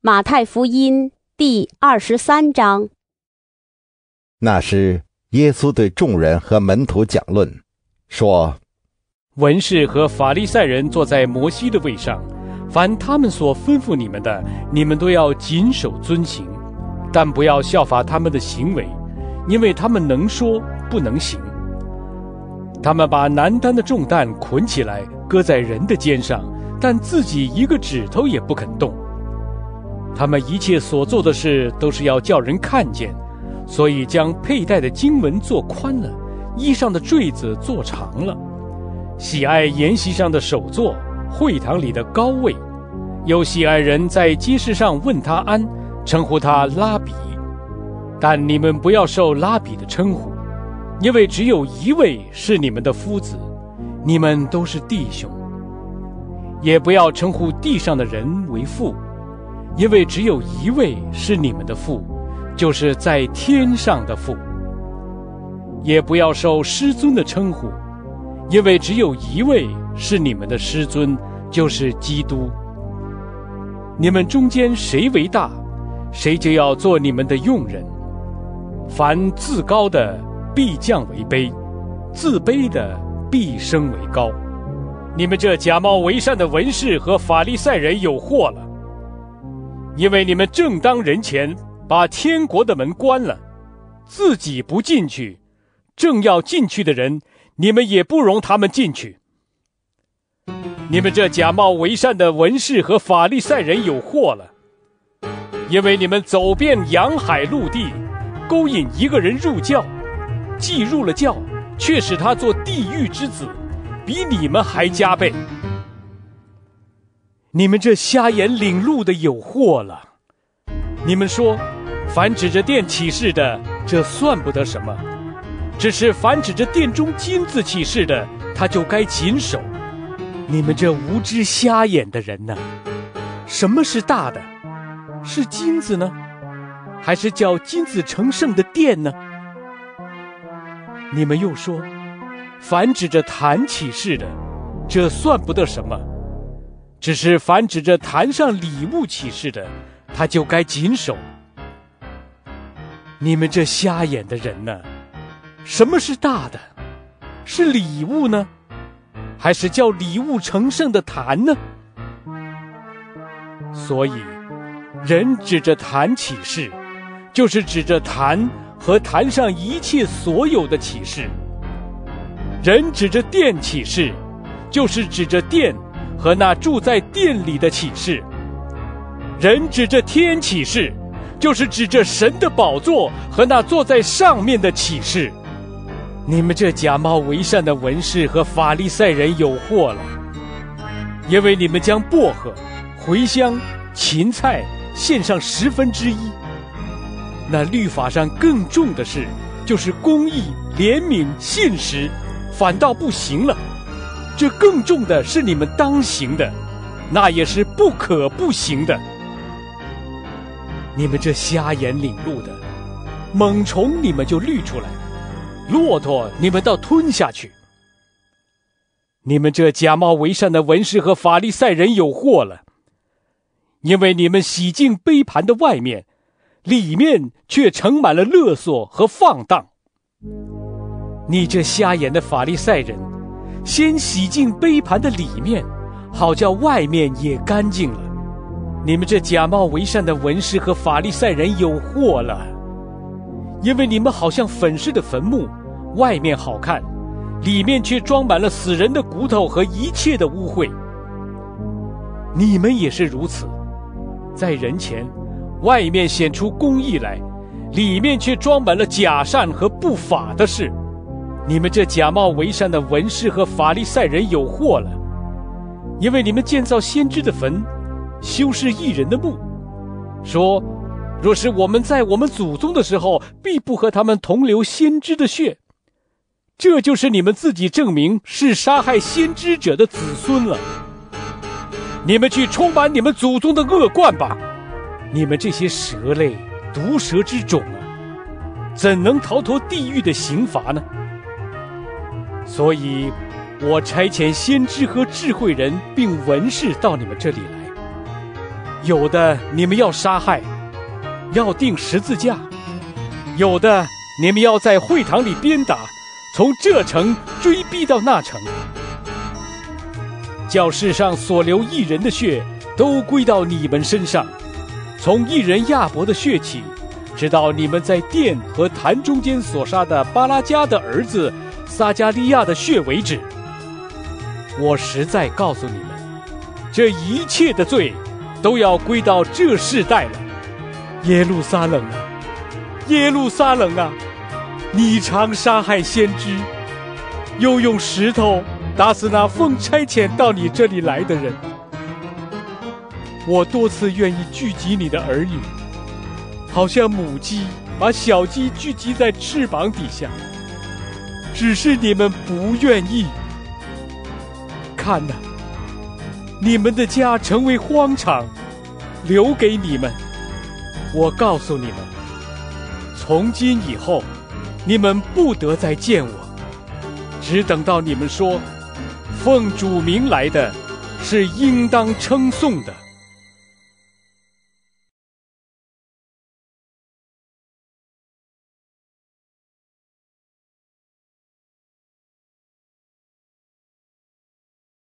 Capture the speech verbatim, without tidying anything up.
马太福音第二十三章。 那时，耶稣对众人和门徒讲论，说： 文士和法利赛人坐在摩西的位上，凡他们所吩咐你们的，你们都要谨守遵行，但不要效法他们的行为，因为他们能说不能行。他们把难担的重担捆起来，搁在人的肩上，但自己一个指头也不肯动。他们一切所做的事都是要叫人看见，所以将佩戴的经文做宽了，衣上的坠子做长了，喜爱筵席上的首座，会堂里的高位，有喜爱人在街市上问他安，称呼他拉比。但你们不要受拉比的称呼，因为只有一位是你们的夫子，你们都是弟兄。也不要称呼地上的人为父，因为只有一位是你们的父，就是在天上的父。也不要受师尊的称呼，因为只有一位是你们的师尊，就是基督。你们中间谁为大，谁就要做你们的用人。凡自高的必降为卑，自卑的必升为高。你们这假冒为善的文士和法利赛人有祸了，因为你们正当人前把天国的门关了，自己不进去，正要进去的人，你们也不容他们进去。你们这假冒为善的文士和法利赛人有祸了，因为你们走遍洋海陆地，勾引一个人入教，既入了教，却使他做地狱之子，比你们还加倍。你们这瞎眼领路的有祸了！你们说，凡指着殿起誓的，这算不得什么；只是凡指着殿中金子起誓的，他就该谨守。你们这无知瞎眼的人呢？什么是大的？是金子呢，还是叫金子成圣的殿呢？你们又说，凡指着坛起誓的，这算不得什么；只是凡指着坛上礼物起誓的，他就该谨守。你们这瞎眼的人呢？什么是大的？是礼物呢，还是叫礼物成圣的坛呢？所以，人指着坛起誓，就是指着坛和坛上一切所有的启示；人指着殿起誓，就是指着殿和那住在殿里的启示；人指着天起誓，就是指着神的宝座和那坐在上面的启示。你们这假冒为善的文士和法利赛人有祸了，因为你们将薄荷、茴香、芹菜献上十分之一，那律法上更重的事，就是公义、怜悯、信实，反倒不行了。这更重的是你们当行的，那也是不可不行的。你们这瞎眼领路的，猛虫你们就滤出来，骆驼你们倒吞下去。你们这假冒为善的文士和法利赛人有祸了，因为你们洗净杯盘的外面，里面却盛满了勒索和放荡。你这瞎眼的法利赛人，先洗净杯盘的里面，好叫外面也干净了。你们这假冒为善的文士和法利赛人有祸了，因为你们好像粉饰的坟墓，外面好看，里面却装满了死人的骨头和一切的污秽。你们也是如此，在人前外面显出公义来，里面却装满了假善和不法的事。你们这假冒为善的文士和法利赛人有祸了，因为你们建造先知的坟，修饰义人的墓，说若是我们在我们祖宗的时候，必不和他们同流先知的血。这就是你们自己证明是杀害先知者的子孙了。你们去充满你们祖宗的恶贯吧！你们这些蛇类、毒蛇之种啊，怎能逃脱地狱的刑罚呢？所以我差遣先知和智慧人并文士到你们这里来， 有的你们要杀害，要钉十字架；有的你们要在会堂里鞭打，从这城追逼到那城，叫世上所流义人的血都归到你们身上，从义人亚伯的血起，直到你们在殿和坛中间所杀的巴拉迦的儿子撒迦利亚的血为止。我实在告诉你们，这一切的罪都要归到这世代了。耶路撒冷啊，耶路撒冷啊，你常杀害先知，又用石头打死那奉差遣到你这里来的人。我多次愿意聚集你的儿女，好像母鸡把小鸡聚集在翅膀底下，只是你们不愿意。看哪，你们的家成为荒场，留给你们。我告诉你们，从今以后，你们不得再见我，只等到你们说，奉主名来的是应当称颂的。